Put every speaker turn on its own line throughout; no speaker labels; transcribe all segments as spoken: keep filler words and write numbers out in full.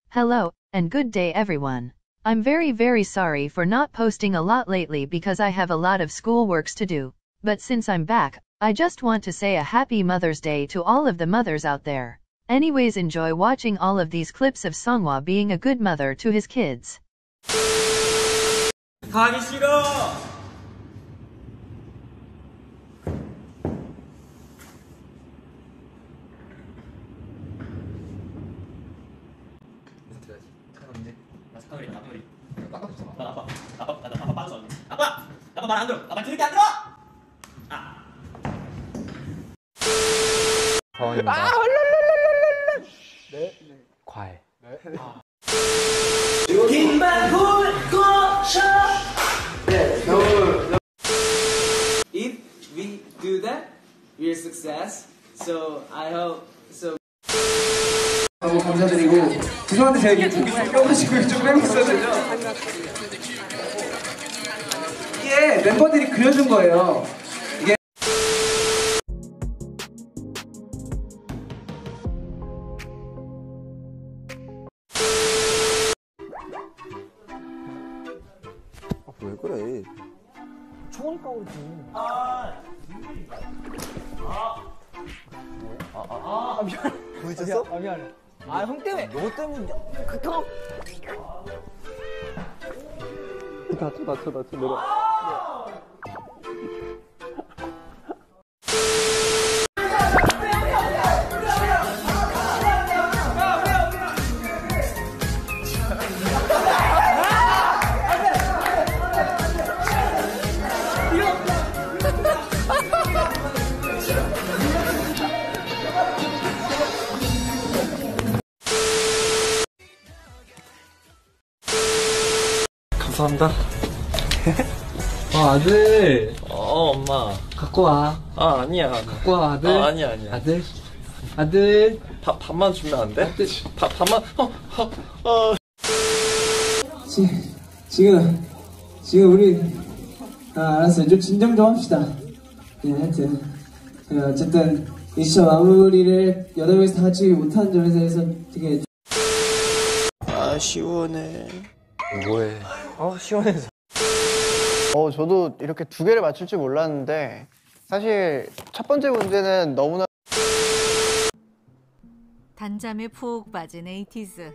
Hello, and good day everyone. I'm very very sorry for not posting a lot lately because I have a lot of school works to do, but since I'm back, I just want to say a happy Mother's Day to all of the mothers out there. Anyways, enjoy watching all of these clips of Songhwa being a good mother to his kids.
가기 싫어! 사탕이야, 나머리. 아빠, 아빠, 아빠, 아빠 빠져. 아빠, 아빠 말 안 들어. 아빠 들을게 안 들어. 아.
서원입니다.
아, 헐랄랄랄랄랄. 네, 네.
과일.
네. 아.
긴만 굴고셔.
네, 너무.
If we do that, we're success. So I hope so.
너무 감사드리고 죄송한데 제가 이게 조금 껴가지고 좀 빼고 있었거든요. 이게 멤버들이 그려준 거예요. 이게
아, 왜 그래?
총을 까고 있지.
아.
아, 아, 아 미안해.
뭐 있었어?
아 미안해. 아 형 때문에.
너 때문이야.
그 형.
다쳐 다쳐 다쳐 내려.
감사합니다.
아 아들.
어, 엄마.
갖고 와.
아, 아니야.
갖고 와 아들.
아, 아니야, 아니야.
아들. 아들.
밥, 밥만 주면 안 돼?
아들.
밥, 밥만, 어, 어, 어.
지, 지금 지금 우리 아 알았어요. 좀 진정 좀 합시다. 예, 하여튼 제가 어쨌든 미션 마무리를 여덟 명이서 다 같이 못하는 점에 대해서 되게
아, 시원해.
뭐해?
어 시원해서. 어 저도 이렇게 두 개를 맞출 줄 몰랐는데 사실 첫 번째 문제는 너무나
단잠에 푹 빠진 에이티즈.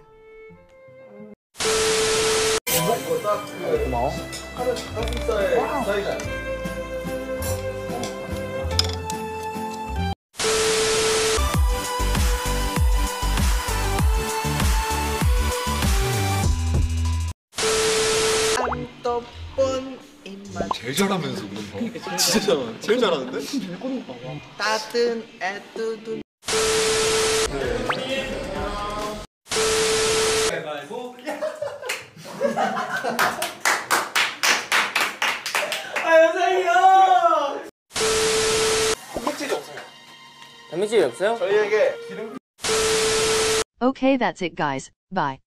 고마워.
제일 잘하면서 웃는 거. 진짜 잘하는 제일 잘하는데?
따뜻한 애뚜둔.
아, 영상이요!
단백질이 없어요.
단백질이 없어요?
저희에게 기름.
Okay, that's it guys, bye.